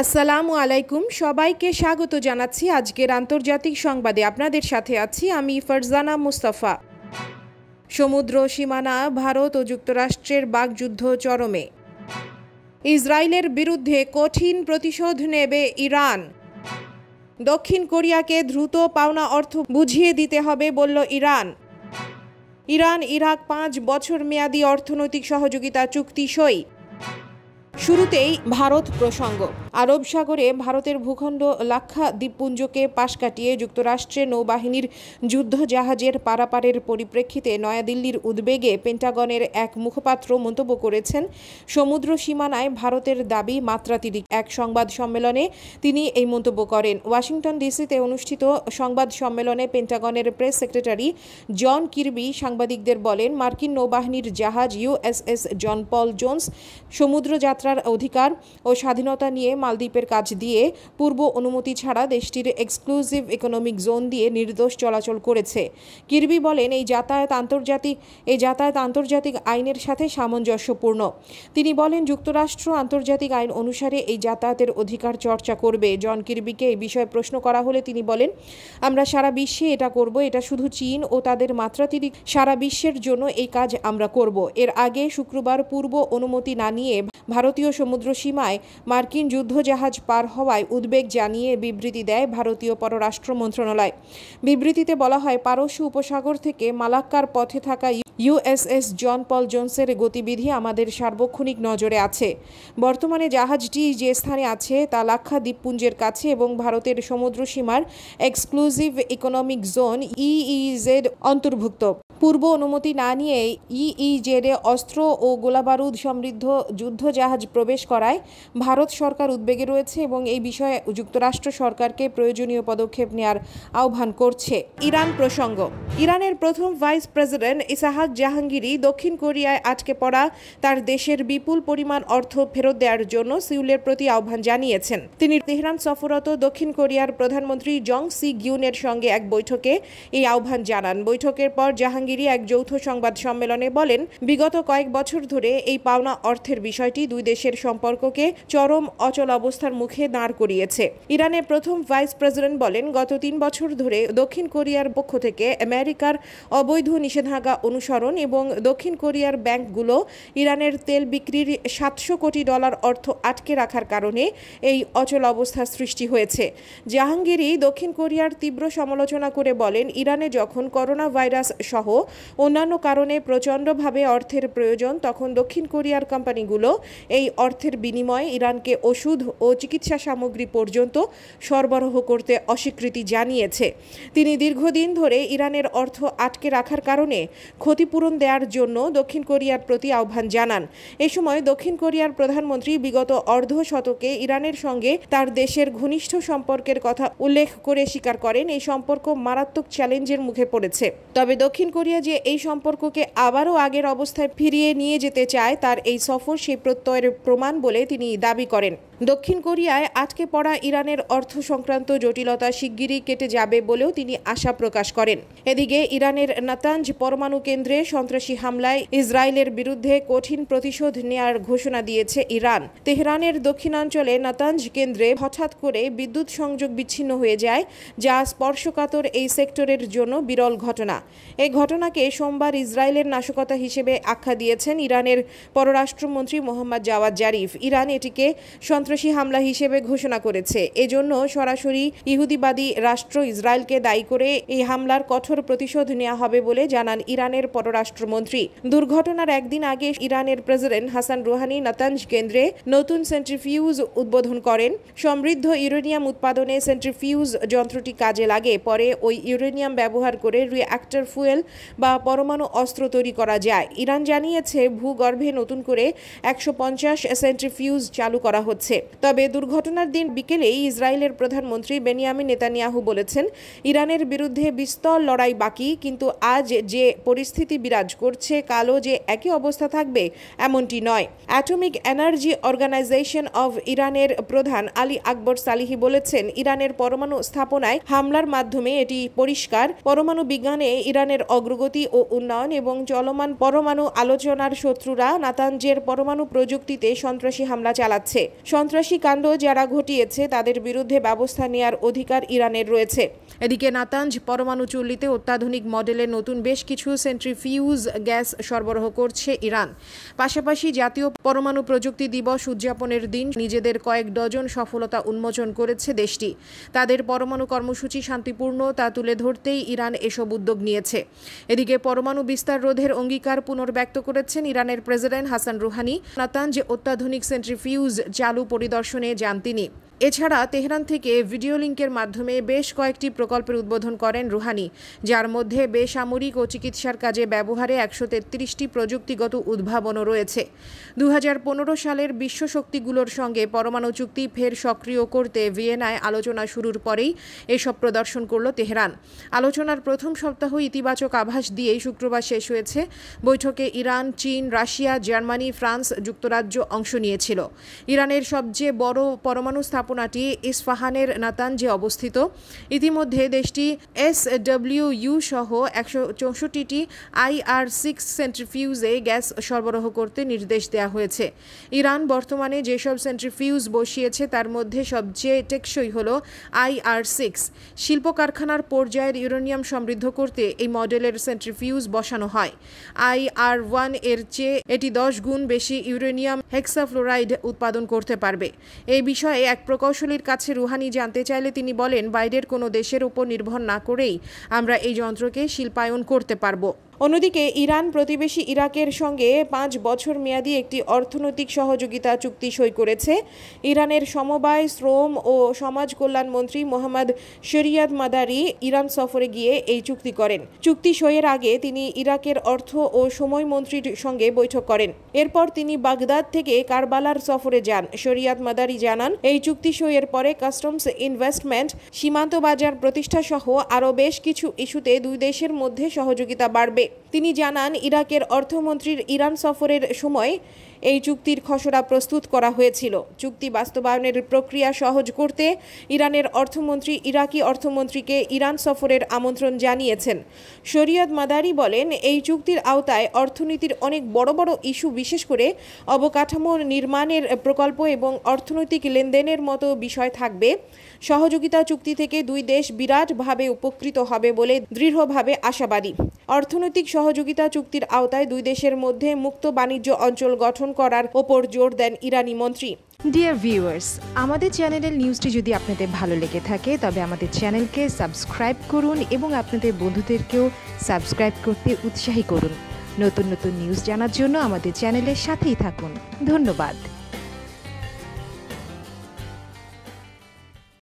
আসসালামু আলাইকুম, সবাইকে স্বাগত জানাচ্ছি আজকের আন্তর্জাতিক সংবাদে। আপনাদের সাথে আছি আমি ফারজানা মুস্তাফা। সমুদ্র সীমানা ভারত ও যুক্তরাষ্ট্রের বাকযুদ্ধ চরমে। ইসরায়েলের বিরুদ্ধে কঠিন প্রতিশোধ নেবে ইরান। দক্ষিণ কোরিয়াকে দ্রুত পাওনা অর্থ বুঝিয়ে দিতে হবে বলল ইরান। ইরান ইরাক 5 বছর মেয়াদী অর্থনৈতিক সহযোগিতা চুক্তি সই। শুরুতেই ভারত প্রসঙ্গ। আরব সাগরে ভারতের ভূখণ্ড লাক্ষা দ্বীপপুঞ্জকে পাশ কাটিয়ে যুক্তরাষ্ট্রের নৌবাহিনীর যুদ্ধজাহাজের পারাপারের পরিপ্রেক্ষিতে নয়াদিল্লির উদ্বেগে পেন্টাগনের এক মুখপাত্র মন্তব্য করেছেন, সমুদ্র সীমানায় ভারতের দাবি মাত্রাতিরিক্ত। এক সংবাদ সম্মেলনে তিনি এই মন্তব্য করেন। ওয়াশিংটন ডিসিতে অনুষ্ঠিত সংবাদ সম্মেলনে পেন্টাগনের প্রেস সেক্রেটারি জন কির্বি সাংবাদিকদের বলেন, মার্কিন নৌবাহিনীর জাহাজ ইউএসএস জন পল জোন্স সমুদ্র যাত্রার অধিকার ও স্বাধীনতা নিয়ে মালদ্বীপের কাছ দিয়ে পূর্ব অনুমতি ছাড়া দেশটির এক্সক্লুসিভ ইকোনমিক জোন দিয়ে নির্দোষ চলাচল করেছে। কির্বি বলেন, এই যাতায়াত আন্তর্জাতিক আইনের সাথে সামঞ্জস্যপূর্ণ। তিনি বলেন, যুক্তরাষ্ট্র আন্তর্জাতিক আইন অনুসারে এই যাতায়াতের অধিকার চর্চা করবে। জন কির্বিকে এই বিষয়ে প্রশ্ন করা হলে তিনি বলেন, আমরা সারা বিশ্বে এটা করব, এটা শুধু চীন ও তাদের মাত্রাতিরিক্ত সারা বিশ্বের জন্য এই কাজ আমরা করব। এর আগে শুক্রবার পূর্ব অনুমতি না নিয়ে ভারতীয় সমুদ্র সীমায় মার্কিন যুদ্ধজাহাজ পার হওয়ায় উদ্বেগ জানিয়ে বিবৃতি দেয় ভারতীয় পররাষ্ট্র মন্ত্রণালয়। বিবৃতিতে বলা হয়, পারস্য উপসাগর থেকে মালাক্কার পথে থাকা ইউএসএস জন পল জোন্সের গতিবিধি আমাদের সার্বক্ষণিক নজরে আছে। বর্তমানে জাহাজটি যে স্থানে আছে তা লাক্ষা দ্বীপপুঞ্জের কাছে এবং ভারতের সমুদ্র সীমার এক্সক্লুসিভ ইকোনমিক জোন ইইজেড অন্তর্ভুক্ত। পূর্ব অনুমতি না নিয়ে ইইজেডে অস্ত্র ও গোলাবারুদ সমৃদ্ধ যুদ্ধজাহাজ প্রবেশ করায় ভারত সরকার উদ্বেগে রয়েছে এবং এই বিষয়ে যুক্তরাষ্ট্র সরকারকে প্রয়োজনীয় পদক্ষেপ নেওয়ার আহ্বান করছে। ইরান প্রসঙ্গ। ইরানের প্রথম ভাইস প্রেসিডেন্ট ইসাহাক জাহাঙ্গীরি দক্ষিণ কোরিয়ায় আটকে পড়া তার দেশের বিপুল পরিমাণ অর্থ ফেরত দেওয়ার জন্য সিউলের প্রতি আহ্বান জানিয়েছেন। তিনি তেহরান সফররত দক্ষিণ কোরিয়ার প্রধানমন্ত্রী জং সি গ্যুনের সঙ্গে এক বৈঠকে এই আহ্বান জানান। বৈঠকের পর জাহাঙ্গীরি এক যৌথ সংবাদ সম্মেলনে বলেন, বিগত কয়েক বছর ধরে এই পাওনা অর্থের বিষয়টি দুই দেশের সম্পর্ককে চরম অচল অবস্থার মুখে দাঁড় করিয়েছে। ইরানের প্রথম ভাইস প্রেসিডেন্ট বলেন, গত 3 বছর ধরে দক্ষিণ কোরিয়ার পক্ষ থেকে আমেরিকার অবৈধ নিষেধাজ্ঞা অনুসরণ এবং দক্ষিণ কোরিয়ার ব্যাংকগুলো ইরানের তেল বিক্রির $700 কোটি অর্থ আটকে রাখার কারণে এই অচল অবস্থা সৃষ্টি হয়েছে। জাহাঙ্গীরি দক্ষিণ কোরিয়ার তীব্র সমালোচনা করে বলেন, ইরানে যখন করোনা ভাইরাস সহ অন্যান্য কারণে প্রচণ্ডভাবে অর্থের প্রয়োজন, তখন দক্ষিণ কোরিয়ার কোম্পানিগুলো এই অর্থের বিনিময়ে ইরানকে ওষুধ ও চিকিৎসা সামগ্রী পর্যন্ত সরবরাহ করতে অস্বীকৃতি জানিয়েছে। তিনি দীর্ঘদিন ধরে ইরানের অর্থ আটকে রাখার কারণে ক্ষতিপূরণ দেওয়ার জন্য দক্ষিণ কোরিয়ার প্রতি আহ্বান জানান। এ সময় দক্ষিণ কোরিয়ার প্রধানমন্ত্রী বিগত অর্ধ শতকে ইরানের সঙ্গে তার দেশের ঘনিষ্ঠ সম্পর্কের কথা উল্লেখ করে স্বীকার করেন, এই সম্পর্ক মারাত্মক চ্যালেঞ্জের মুখে পড়েছে। তবে দক্ষিণ কোরিয়া যে এই সম্পর্ককে আবারও আগের অবস্থায় ফিরিয়ে নিয়ে যেতে চায় তার এই সফর সেই প্রত্যয়ের প্রমাণ বলে তিনি দাবি করেন। দক্ষিণ কোরিয়ায় আটকে পড়া ইরানের অর্থ সংক্রান্ত জটিলতা শিগগিরই কেটে যাবে বলেও তিনি আশা প্রকাশ করেন। এদিকে ইরানের নাতানজ পরমাণু কেন্দ্রে সন্ত্রাসী হামলায় ইসরায়েলের বিরুদ্ধে কঠিন প্রতিশোধ নেওয়ার ঘোষণা দিয়েছে ইরান। তেহরানের দক্ষিণাঞ্চলে নাতানজ কেন্দ্রে হঠাৎ করে বিদ্যুৎ সংযোগ বিচ্ছিন্ন হয়ে যায়, যা স্পর্শকাতর এই সেক্টরের জন্য বিরল ঘটনা। এই ঘটনাকে সোমবার ইসরায়েলের নাশকতা হিসেবে আখ্যা দিয়েছেন ইরানের পররাষ্ট্রমন্ত্রী মোহাম্মদ জাওয়াদ জারিফ। ইরান এটিকে সন্ত্রাসী হামলা হিসেবে ঘোষণা করেছে। এজন্য সরাসরি ইহুদিবাদী রাষ্ট্র ইসরায়েলকে দায়ী করে এই হামলার কঠোর প্রতিশোধ নেওয়া হবে বলে জানান ইরানের পররাষ্ট্রমন্ত্রী। দুর্ঘটনার একদিন আগে ইরানের প্রেসিডেন্ট হাসান রুহানি নাতানজ কেন্দ্রে নতুন সেন্ট্রিফিউজ উদ্বোধন করেন। সমৃদ্ধ ইউরেনিয়াম উৎপাদনে সেন্ট্রিফিউজ যন্ত্রটি কাজে লাগে। পরে ওই ইউরেনিয়াম ব্যবহার করে রিঅ্যাক্টর ফুয়েল বা পরমাণু অস্ত্র তৈরি করা যায়। ইরান জানিয়েছে ভূগর্ভে নতুন করে 150 সেন্ট্রিফিউজ চালু করা হচ্ছে। তবে দুর্ঘটনার দিন বিকেলেই ইসরায়েলের প্রধানমন্ত্রী বেনিয়ামিন নেতানিয়াহু বলেছেন, ইরানের বিরুদ্ধে বিস্তর লড়াই বাকি, কিন্তু আজ যে পরিস্থিতি বিরাজ করছে কালও যে একই অবস্থা থাকবে এমনটি নয়। অ্যাটমিক এনার্জি অর্গানাইজেশন অব ইরানের প্রধান আলী আকবর সালিহি বলেছেন, ইরানের পরমাণু স্থাপনায় হামলার মাধ্যমে এটি পরিষ্কার পরমাণু বিজ্ঞানে ইরানের অগ্রগতি ও উন্নয়ন এবং চলমান পরমাণু আলোচনার শত্রুরা নাতানজের পরমাণু প্রযুক্তিতে সন্ত্রাসী হামলা চালাচ্ছে। সন্ত্রাসী কাণ্ড যারা ঘটিয়েছে তাদের বিরুদ্ধে ব্যবস্থা নেওয়ার অধিকার ইরানের রয়েছে। এদিকে নাতাঞ্জ পরমাণু চুল্লিতে অত্যাধুনিক মডেলের নতুন বেশ কিছু সেন্ট্রিফিউজ গ্যাস সরবরাহ করছে ইরান। পাশাপাশি জাতীয় পরমাণু প্রযুক্তি দিবস উদযাপনের দিন নিজেদের কয়েক ডজন সফলতা উন্মোচন করেছে দেশটি। তাদের পরমাণু কর্মসূচি শান্তিপূর্ণ তা তুলে ধরতেই ইরান এসব উদ্যোগ নিয়েছে। এদিকে পরমাণু বিস্তার রোধের অঙ্গীকার পুনর্ব্যক্ত করেছেন ইরানের প্রেসিডেন্ট হাসান রুহানি। নাতাঞ্জ অত্যাধুনিক সেন্ট্রিফিউজ চালু পরিদর্শনে যান তিনি। এছাড়া তেহরান থেকে ভিডিও লিঙ্কের মাধ্যমে বেশ কয়েকটি প্রকল্পের উদ্বোধন করেন রুহানি, যার মধ্যে বেসামরিক ও চিকিৎসার কাজে ব্যবহারে 133টি প্রযুক্তিগত উদ্ভাবনও রয়েছে। 2015 সালের বিশ্ব শক্তিগুলোর সঙ্গে পরমাণু চুক্তি ফের সক্রিয় করতে ভিয়েনায় আলোচনা শুরুর পরেই এসব প্রদর্শন করল তেহরান। আলোচনার প্রথম সপ্তাহ ইতিবাচক আভাস দিয়েই শুক্রবার শেষ হয়েছে। বৈঠকে ইরান, চীন, রাশিয়া, জার্মানি, ফ্রান্স, যুক্তরাজ্য অংশ নিয়েছিল। ইরানের সবচেয়ে বড় পরমাণু স্থাপনাটি ইস্পাহানের নাতাঞ্জে অবস্থিত। ইতিমধ্যে দেশটি SWU সহ 164টি IR6 সেন্ট্রিফিউজে গ্যাস সরবরাহ করতে নির্দেশ দেওয়া হয়েছে। ইরান বর্তমানে যেসব সেন্ট্রিফিউজ বসিয়েছে তার মধ্যে সবচেয়ে টেকসই হল IR6। শিল্প কারখানার পর্যায়ের ইউরেনিয়াম সমৃদ্ধ করতে এই মডেলের সেন্ট্রিফিউজ বসানো হয়। IR1 এর চেয়ে এটি 10 গুণ বেশি ইউরেনিয়াম হেক্সাফ্লোরাইড উৎপাদন করতে পারবে। এই বিষয়ে এক প্রকৌশলীর কাছে রুহানি জানতে চাইলে তিনি বলেন, বাইরের কোনো দেশের উপর নির্ভর না করেই আমরা এই যন্ত্রকে শিল্পায়ন করতে পারব। অন্যদিকে ইরান প্রতিবেশী ইরাকের সঙ্গে 5 বছর মেয়াদী একটি অর্থনৈতিক সহযোগিতা চুক্তি সই করেছে। ইরানের সমবায়, শ্রম ও সমাজ কল্যাণ মন্ত্রী মোহাম্মদ শরিয়াত মাদারি ইরান সফরে গিয়ে এই চুক্তি করেন। চুক্তি সইয়ের আগে তিনি ইরাকের অর্থ ও সময় মন্ত্রীর সঙ্গে বৈঠক করেন। এরপর তিনি বাগদাদ থেকে কারবালার সফরে যান। শরিয়াত মাদারি জানান, এই চুক্তি সইয়ের পরে কাস্টমস, ইনভেস্টমেন্ট, সীমান্ত বাজার প্রতিষ্ঠা সহ আরও বেশ কিছু ইস্যুতে দুই দেশের মধ্যে সহযোগিতা বাড়বে। তিনি জানান, ইরাকের অর্থমন্ত্রীর ইরান সফরের সময় এই চুক্তির খসড়া প্রস্তুত করা হয়েছিল। চুক্তি বাস্তবায়নের প্রক্রিয়া সহজ করতে ইরানের অর্থমন্ত্রী ইরাকি অর্থমন্ত্রীকে ইরান সফরের আমন্ত্রণ জানিয়েছেন। শরিয়ত মাদারি বলেন, এই চুক্তির আওতায় অর্থনীতির অনেক বড় বড় ইস্যু, বিশেষ করে অবকাঠামো নির্মাণের প্রকল্প এবং অর্থনৈতিক লেনদেনের মতো বিষয় থাকবে। সহযোগিতা চুক্তি থেকে দুই দেশ বিরাটভাবে উপকৃত হবে বলে দৃঢ়ভাবে আশাবাদী। অর্থনৈতিক সহযোগিতা চুক্তির আওতায় দুই দেশের মধ্যে মুক্ত বাণিজ্য অঞ্চল গঠন করার ওপর জোর দেন ইরানি মন্ত্রী। ডিয়ার ভিউয়ার্স, আমাদের চ্যানেলের নিউজটি যদি আপনাদের ভালো লেগে থাকে তবে আমাদের চ্যানেলকে সাবস্ক্রাইব করুন এবং আপনাদের বন্ধুদেরকেও সাবস্ক্রাইব করতে উৎসাহী করুন। নতুন নতুন নিউজ জানার জন্য আমাদের চ্যানেলের সাথেই থাকুন। ধন্যবাদ।